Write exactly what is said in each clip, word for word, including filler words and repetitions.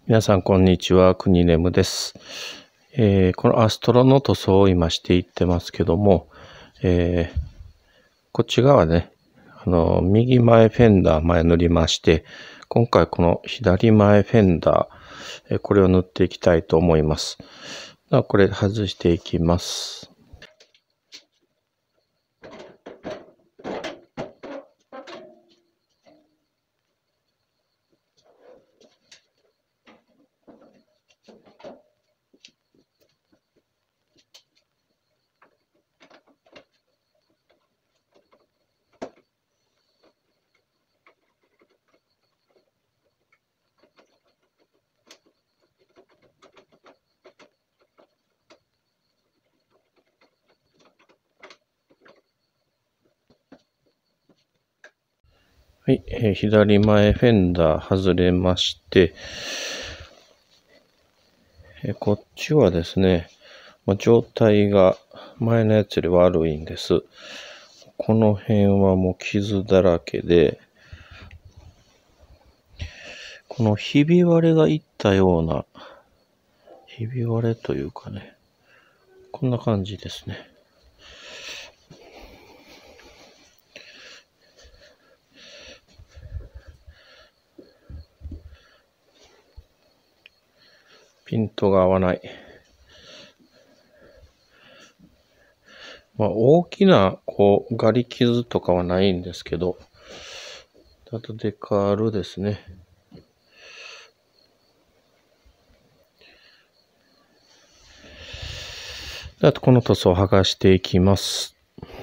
皆さん、こんにちは。くにねむです、えー。このアストロの塗装を今していってますけども、えー、こっち側ね、あの、右前フェンダー前塗りまして、今回この左前フェンダー、これを塗っていきたいと思います。ではこれ外していきます。はい、えー、左前フェンダー外れまして、えー、こっちはですね、まあ、状態が前のやつより悪いんです。この辺はもう傷だらけで、このひび割れがいったような、ひび割れというかね、こんな感じですね。ピントが合わない。まあ、大きな、こう、ガリ傷とかはないんですけど、あとデカールですね。あとこの塗装を剥がしていきます。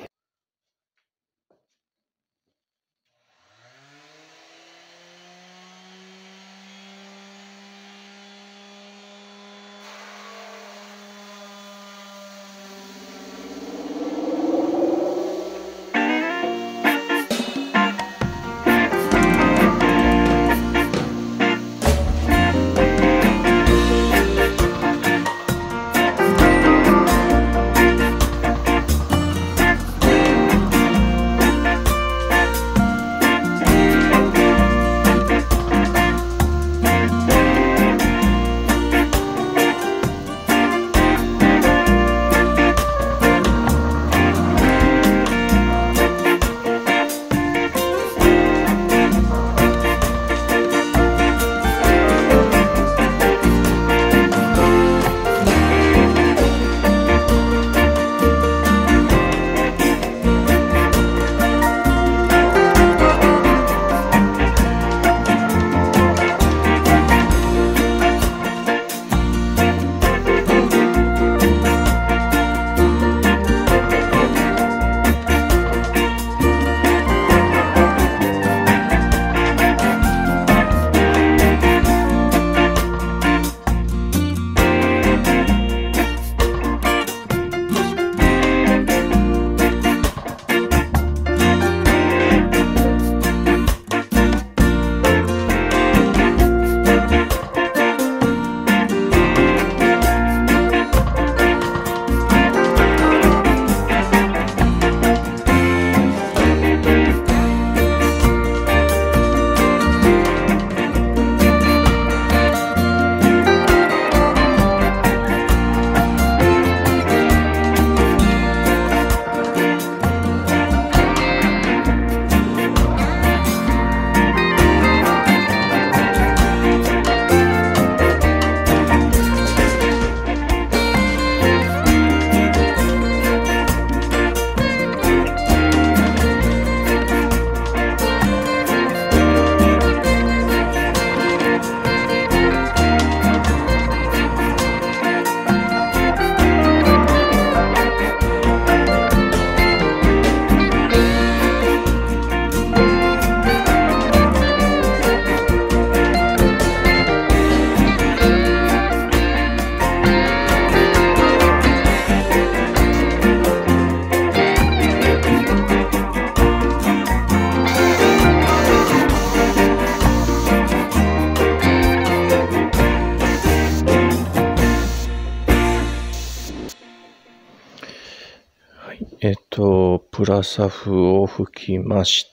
えっと、プラサフを吹きました。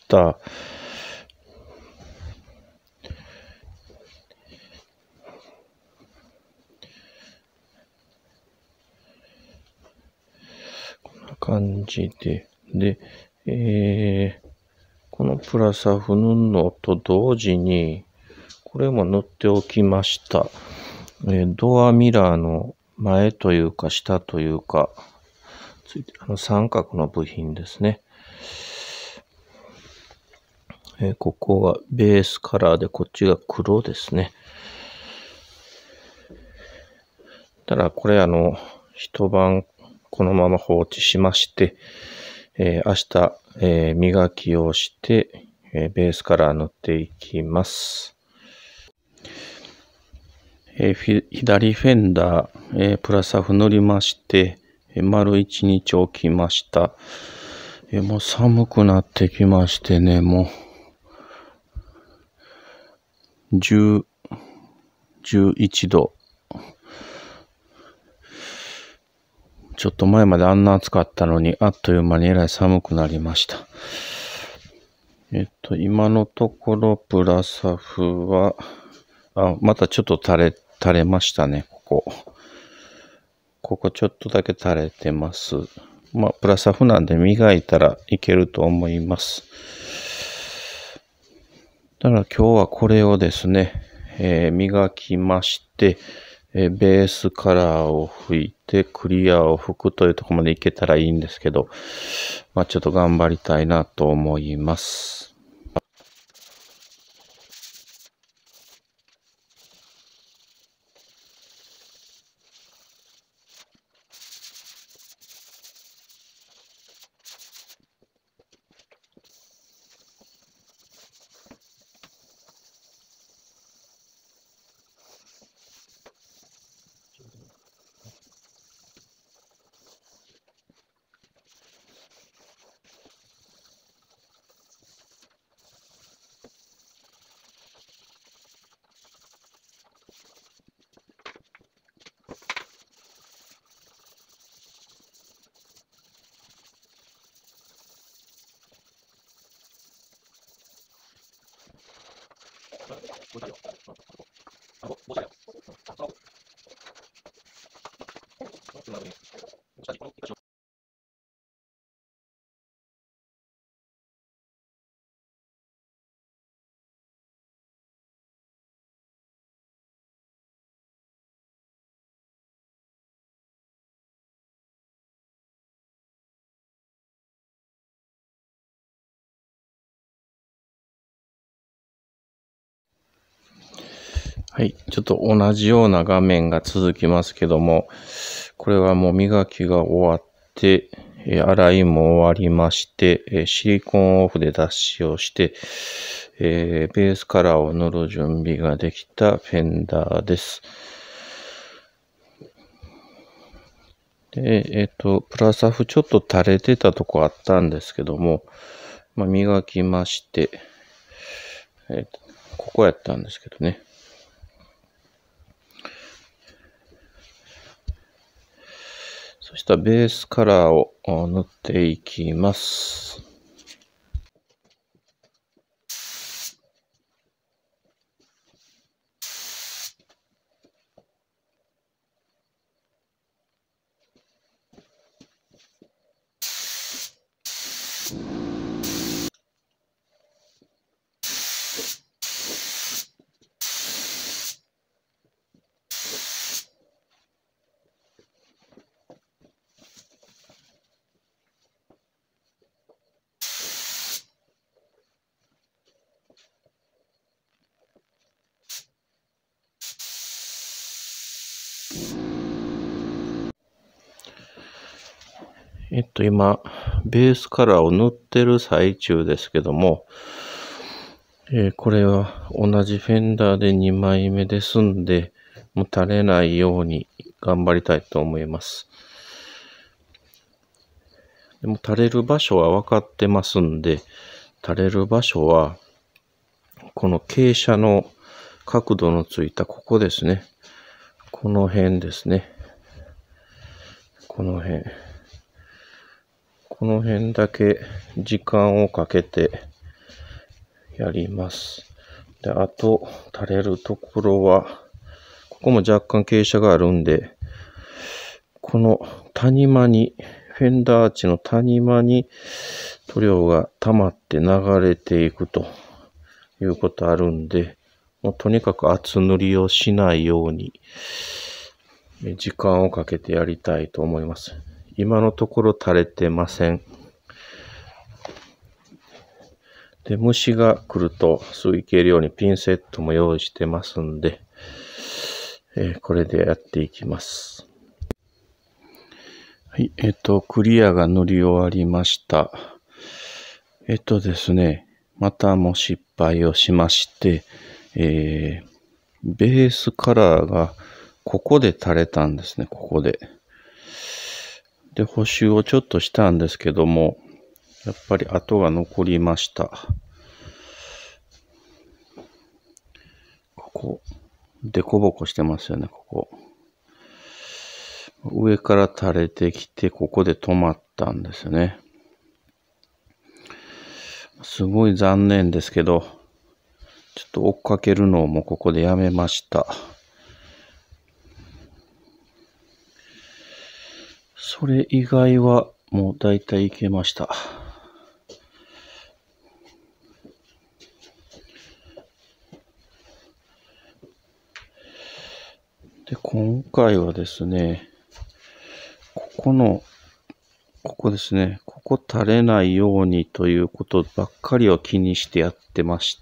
感じで、で、えー、このプラサフ塗るのと同時に、これも塗っておきました。えー、ドアミラーの前というか下というか、ついてあの三角の部品ですね。えー、ここがベースカラーで、こっちが黒ですね。ただこれあの、一晩このまま放置しまして、えー、明日、えー、磨きをして、えー、ベースカラー塗っていきます。えー、左フェンダー、えー、プラサフ塗りまして、えー、丸一日置きました。えー、もう寒くなってきましてね、もう、じゅう、じゅういちど。ちょっと前まであんな暑かったのに、あっという間にえらい寒くなりました。えっと、今のところプラサフは、あ、またちょっと垂れ、垂れましたね、ここ。ここちょっとだけ垂れてます。まあ、プラサフなんで磨いたらいけると思います。だから今日はこれをですね、えー、磨きまして、えー、ベースカラーを拭いてクリアを拭くというところまでいけたらいいんですけど、まあちょっと頑張りたいなと思います。はい。ちょっと同じような画面が続きますけども、これはもう磨きが終わって、えー、洗いも終わりまして、えー、シリコンオフで脱脂をして、えー、ベースカラーを塗る準備ができたフェンダーです。で、えっと、プラサフちょっと垂れてたとこあったんですけども、まあ、磨きまして、えっと、ここやったんですけどね。そしたらベースカラーを塗っていきます。えっと、今、ベースカラーを塗ってる最中ですけども、えー、これは同じフェンダーでにまいめですんで、もう垂れないように頑張りたいと思います。でも垂れる場所は分かってますんで、垂れる場所は、この傾斜の角度のついたここですね。この辺ですね。この辺。この辺だけ時間をかけてやります。で、あと、垂れるところは、ここも若干傾斜があるんで、この谷間にフェンダーアーチの谷間に塗料が溜まって流れていくということあるんで、もうとにかく厚塗りをしないように時間をかけてやりたいと思います。今のところ垂れてません。で、虫が来るとすぐいけるようにピンセットも用意してますんで、えー、これでやっていきます。はい、えっと、クリアが塗り終わりました。えっとですね、またも失敗をしまして、えー、ベースカラーがここで垂れたんですね、ここで。で、補修をちょっとしたんですけども、やっぱり跡が残りました。ここ、デコボコしてますよね、ここ。上から垂れてきて、ここで止まったんですよね。すごい残念ですけど、ちょっと追っかけるのをもうここでやめました。それ以外はもうだいたいいけました。で、今回はですね、ここの、ここですね、ここ垂れないようにということばっかりを気にしてやってまして、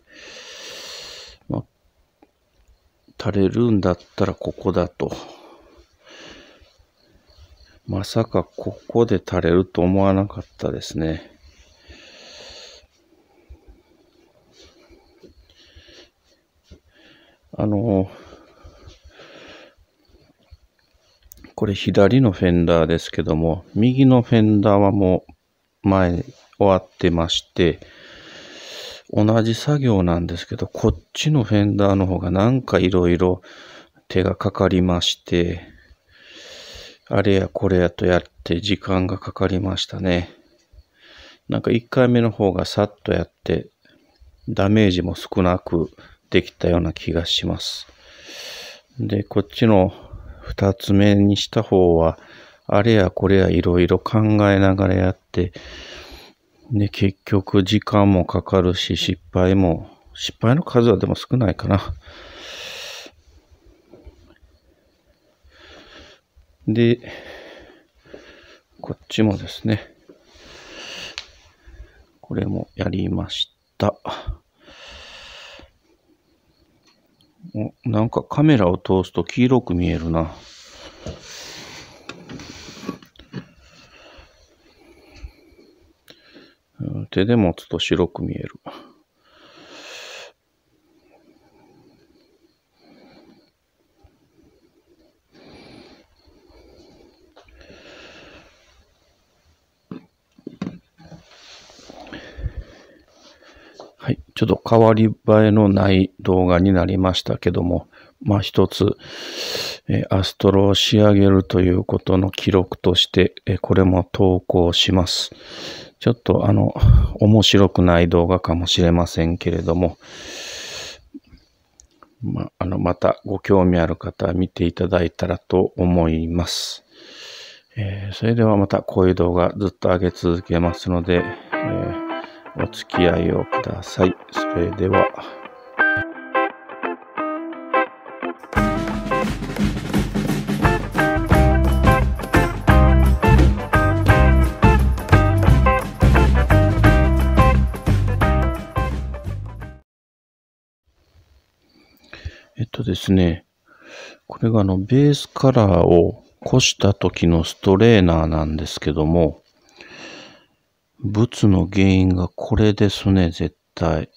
まあ、垂れるんだったらここだと。まさかここで垂れると思わなかったですね。あの、これ左のフェンダーですけども、右のフェンダーはもう前終わってまして、同じ作業なんですけど、こっちのフェンダーの方がなんかいろいろ手がかかりまして、あれやこれやとやって時間がかかりましたね。なんかいっかいめの方がさっとやって、ダメージも少なくできたような気がします。で、こっちの二つ目にした方は、あれやこれやいろいろ考えながらやって、で、結局時間もかかるし、失敗も、失敗の数はでも少ないかな。で、こっちもですね、これもやりました。お、なんかカメラを通すと黄色く見えるな。手で持つと白く見える。はい。ちょっと変わり映えのない動画になりましたけども、まあ一つ、えー、アストロを仕上げるということの記録として、えー、これも投稿します。ちょっとあの、面白くない動画かもしれませんけれども、ま、あの、またご興味ある方は見ていただいたらと思います。えー、それではまたこういう動画ずっと上げ続けますので、えー、お付き合いをください。それでは。えっとですね、これがあのベースカラーをこした時のストレーナーなんですけども、ブツの原因がこれですね、絶対。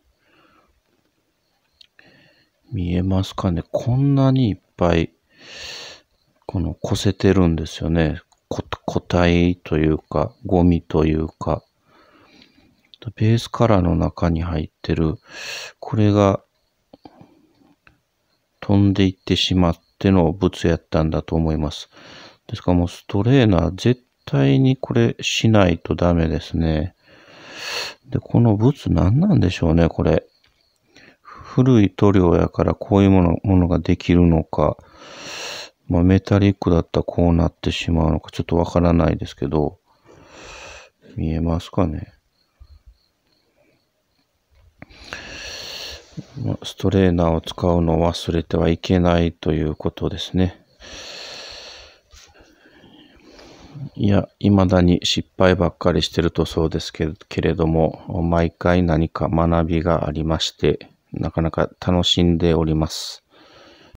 見えますかね？こんなにいっぱい、このこせてるんですよね。固体というか、ゴミというか。ベースカラーの中に入ってる、これが飛んでいってしまってのブツやったんだと思います。ですからもうストレーナー絶対にこれしないとダメですね。で、このブツ何なんでしょうね、これ。古い塗料やからこういうもの、ものができるのか。 まあ、メタリックだったらこうなってしまうのかちょっとわからないですけど、見えますかね。ストレーナーを使うのを忘れてはいけないということですね。いや、未だに失敗ばっかりしてるとそうですけれども、毎回何か学びがありまして、なかなか楽しんでおります。